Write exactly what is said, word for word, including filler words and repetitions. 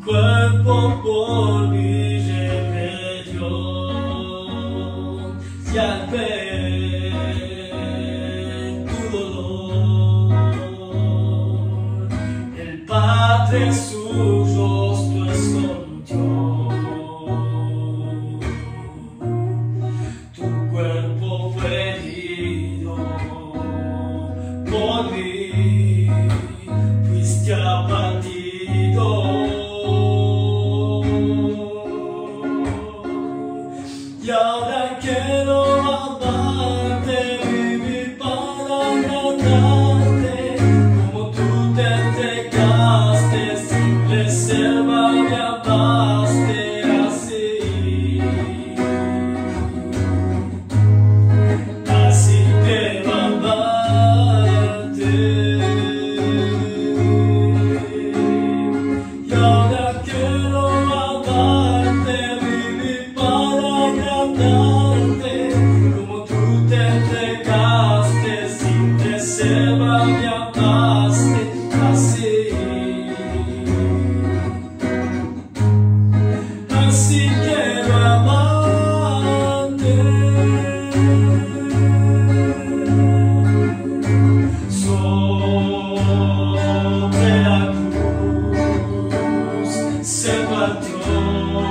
cuerpo por mi rebelión, y al ver tu dolor, el Padre su rostro escondió. Tu cuerpo fue herido por mí, fuiste abatido. Y ahora quiero amarte, vivir para agradarte, como tú te entregaste, sin reserva me amaste así. Así quiero amarte. Y ahora quiero amarte, vivir para agradarte, como tú te entregaste, sin reserva me amaste así. Así quiero amarte. Sobre la cruz se partió